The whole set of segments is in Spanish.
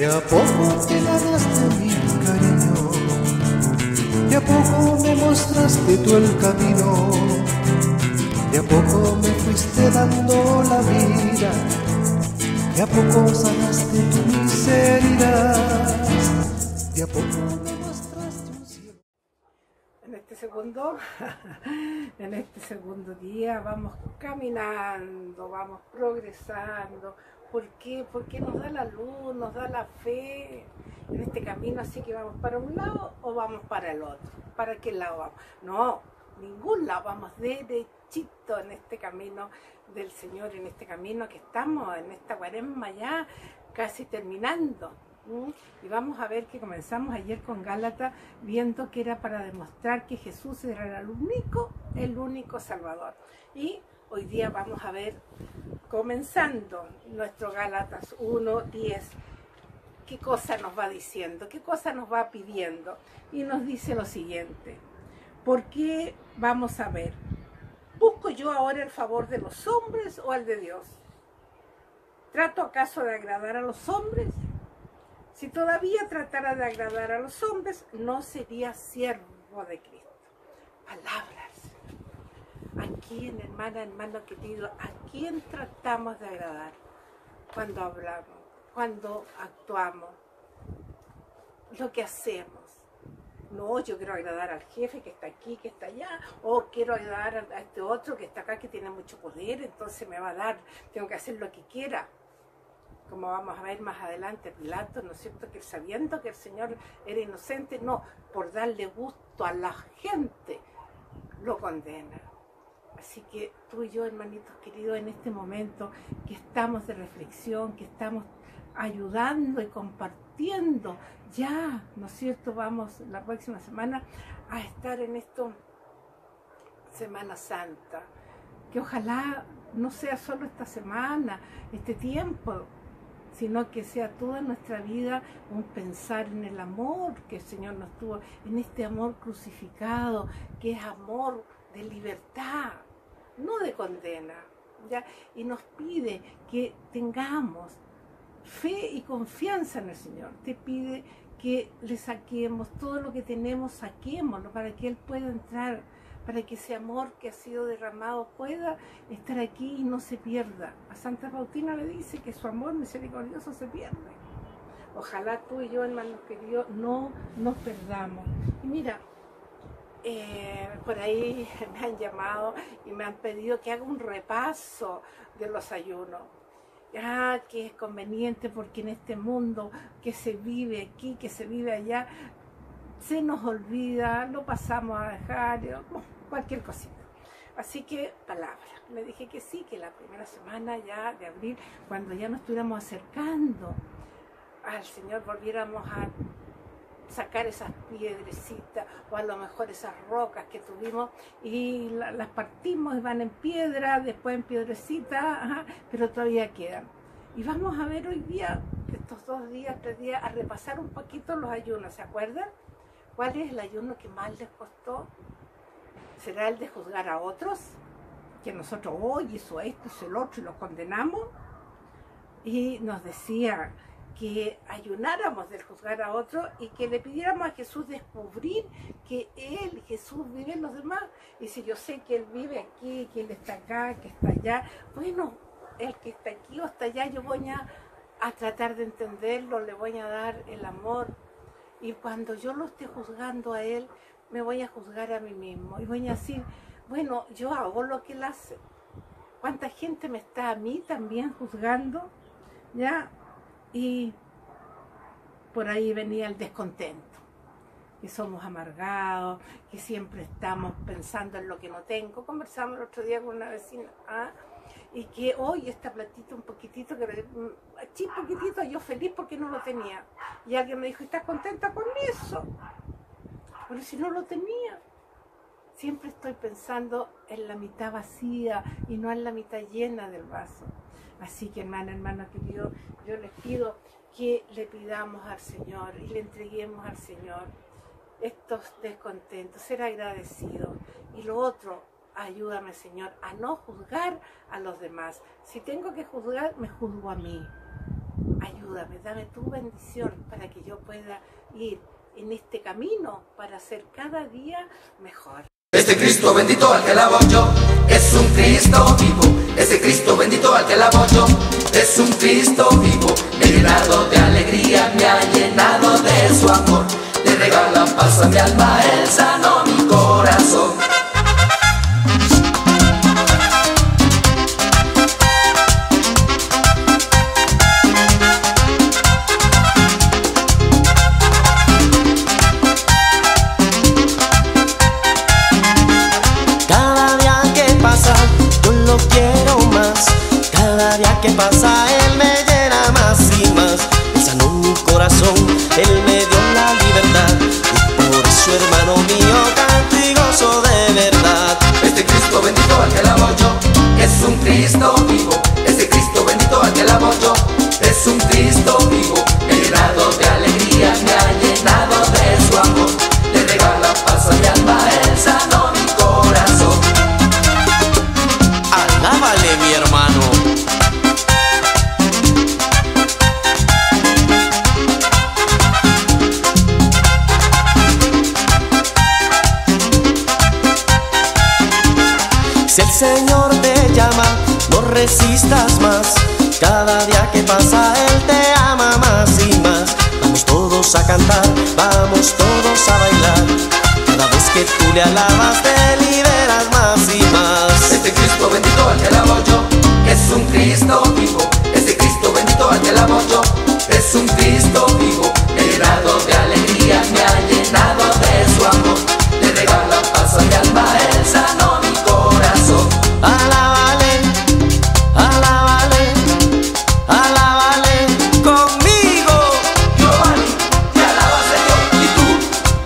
a poco te ganaste mi cariño, de a poco me mostraste tú el camino, de a poco me fuiste dando la vida, de a poco sanaste tu miseria, de a poco me mostraste un cielo. En este segundo día vamos caminando, vamos progresando. ¿Por qué? Porque nos da la luz, nos da la fe en este camino, así que vamos para un lado o vamos para el otro. ¿Para qué lado vamos? No, ningún lado, vamos derechito en este camino del Señor, en este camino que estamos, en esta cuaresma ya casi terminando. Y vamos a ver que comenzamos ayer con Gálatas viendo que era para demostrar que Jesús era el único Salvador. Y hoy día vamos a ver, comenzando nuestro Gálatas 1:10, qué cosa nos va diciendo, qué cosa nos va pidiendo. Y nos dice lo siguiente: ¿por qué? Vamos a ver, ¿busco yo ahora el favor de los hombres o el de Dios? ¿Trato acaso de agradar a los hombres? Si todavía tratara de agradar a los hombres, no sería siervo de Cristo. Palabras. ¿A quién, hermano querido, a quién tratamos de agradar? Cuando hablamos, cuando actuamos, lo que hacemos. No, yo quiero agradar al jefe que está aquí, que está allá, o quiero agradar a este otro que está acá, que tiene mucho poder, entonces me va a dar, tengo que hacer lo que quiera. Como vamos a ver más adelante, Pilato, ¿no es cierto?, que sabiendo que el Señor era inocente, no, por darle gusto a la gente, lo condena. Así que tú y yo, hermanitos queridos, en este momento que estamos de reflexión, que estamos ayudando y compartiendo, ya, ¿no es cierto?, vamos la próxima semana a estar en esto, Semana Santa, que ojalá no sea solo esta semana, este tiempo, sino que sea toda nuestra vida un pensar en el amor que el Señor nos tuvo, en este amor crucificado, que es amor de libertad, no de condena, ¿ya? Y nos pide que tengamos fe y confianza en el Señor. Te pide que le saquemos todo lo que tenemos, saquémoslo para que Él pueda entrar, para que ese amor que ha sido derramado pueda estar aquí y no se pierda. A Santa Faustina le dice que su amor misericordioso se pierde. Ojalá tú y yo, hermanos queridos, no nos perdamos. Y mira, por ahí me han llamado y me han pedido que haga un repaso de los ayunos. Que es conveniente porque en este mundo que se vive aquí, que se vive allá, se nos olvida, lo pasamos a dejar, cualquier cosita. Así que, palabra. Le dije que sí, que la primera semana ya de abril, cuando ya nos estuviéramos acercando al Señor, volviéramos a sacar esas piedrecitas o a lo mejor esas rocas que tuvimos y las partimos y van en piedra, después en piedrecita, pero todavía quedan. Y vamos a ver hoy día, estos 2 días, 3 días, a repasar un poquito los ayunos, ¿se acuerdan? ¿Cuál es el ayuno que más les costó? ¿Será el de juzgar a otros? Que nosotros hoy hizo esto, hizo el otro y los condenamos. Y nos decía que ayunáramos del juzgar a otros y que le pidiéramos a Jesús descubrir que Él, Jesús, vive en los demás. Y si yo sé que Él vive aquí, que Él está acá, que está allá, bueno, el que está aquí o está allá, yo voy a tratar de entenderlo, le voy a dar el amor. Y cuando yo lo esté juzgando a Él, me voy a juzgar a mí mismo. Y voy a decir, bueno, yo hago lo que Él hace. ¿Cuánta gente me está a mí también juzgando? ¿Ya? Y por ahí venía el descontento. Que somos amargados, que siempre estamos pensando en lo que no tengo. Conversamos el otro día con una vecina, y que hoy este platito un poquitito, poquitito, yo feliz porque no lo tenía. Y alguien me dijo, ¿estás contenta con eso? Pero si no lo tenía. Siempre estoy pensando en la mitad vacía y no en la mitad llena del vaso. Así que, hermano querido, yo les pido que le pidamos al Señor y le entreguemos al Señor estos descontentos, ser agradecidos. Y lo otro, ayúdame, Señor, a no juzgar a los demás. Si tengo que juzgar, me juzgo a mí. ayúdame, dame tu bendición para que yo pueda ir en este camino para ser cada día mejor. Este Cristo bendito al que alabo yo es un Cristo vivo. Este Cristo bendito al que alabo yo es un Cristo vivo. Me ha llenado de alegría, me ha llenado de su amor. Le regala paz a mi alma, Él sanó mi corazón. Que pasa, Él me llena más y más. Él sanó mi corazón, Él me dio la libertad. Y por eso, hermano mío, canto y gozo de verdad. Este Cristo bendito al que alabo yo es un Cristo vivo. Este Cristo bendito al que alabo yo es un Cristo vivo. Me ha llenado de alegría, me ha llenado de su amor. Le regala paz a mi alma, Él sanó mi corazón. Alábale, mi hermano. Si el Señor te llama, no resistas más. Cada día que pasa, Él te ama más y más. Vamos todos a cantar, vamos todos a bailar. Cada vez que tú le alabas, te liberas más y más. Este Cristo bendito al que alabo yo es un Cristo vivo. Este Cristo bendito al que alabo yo es un Cristo vivo. Me ha llenado de alegría, me ha llenado de su amor. Le regala paz a mi alma, Él sanó mi corazón. Alábale, alábale, alábale conmigo. Giovanni, te alaba, Señor, ¿y tú?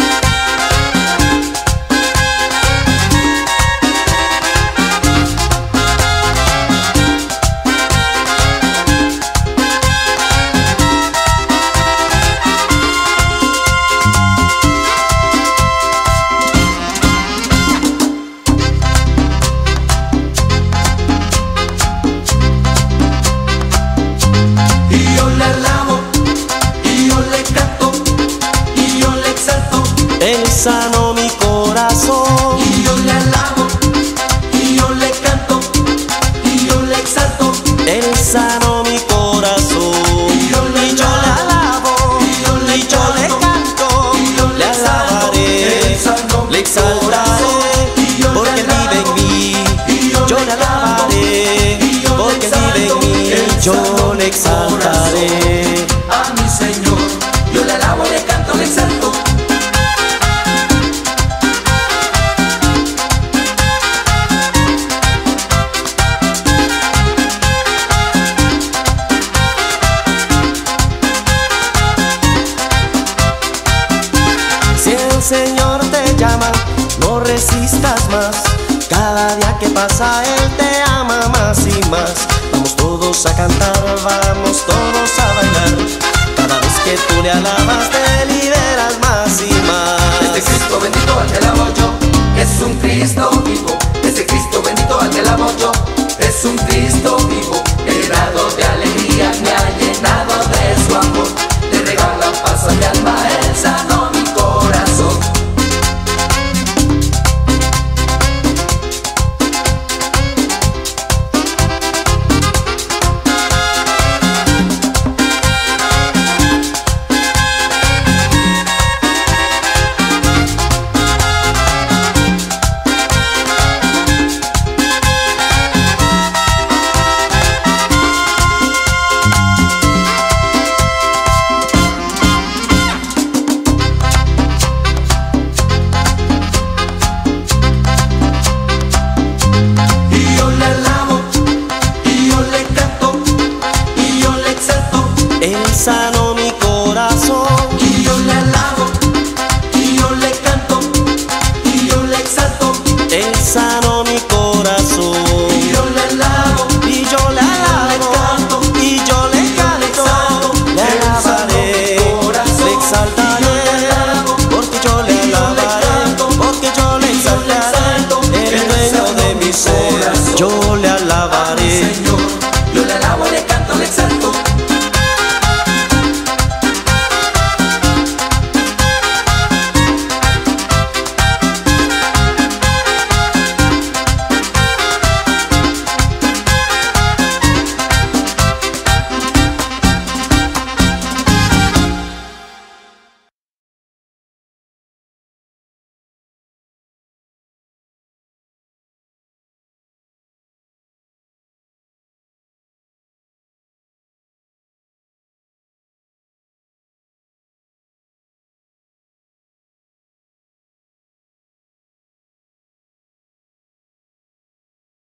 Y yo le alabo, y yo le canto, y yo le exalto. Él sanó mi corazón. Y yo le alabo, y yo le canto, y yo le exalto. Él sanó mi corazón. Y yo le alabo, y yo le y yo le canto, y yo le le alabaré, Él sanó le mi corazón. exaltaré, Y yo le porque Él vive en mí. y yo Yo le le alabaré, y yo le porque Él vive en exalto. mí. Él Yo sanó le mi exaltaré. corazón. A mi Señor, yo le alabo, le canto, le exalto. Si el Señor te llama, no resistas más. Cada día que pasa, Él te ama más y más. Vamos todos a cantar, vamos todos a bailar. Cada vez que tú le alabas, te liberas más y más. Este Cristo bendito al que alabo yo es un Cristo vivo. Este Cristo bendito al que alabo yo es un Cristo vivo. Me ha llenado de alegría, me ha llenado de su amor. Le regala paz a mi alma, Él sanó mi corazón. Y yo le alabo, y yo le canto, y yo le exalto. Él sanó mi corazón. Y yo le alabo, y yo le canto, y yo le exalto. Él sanó mi corazón. Y yo le alabo, Y yo le alabo, y yo le canto, le alabaré, le exaltaré, porque yo le alabaré, porque yo le exaltaré, el dueño de mi ser. Yo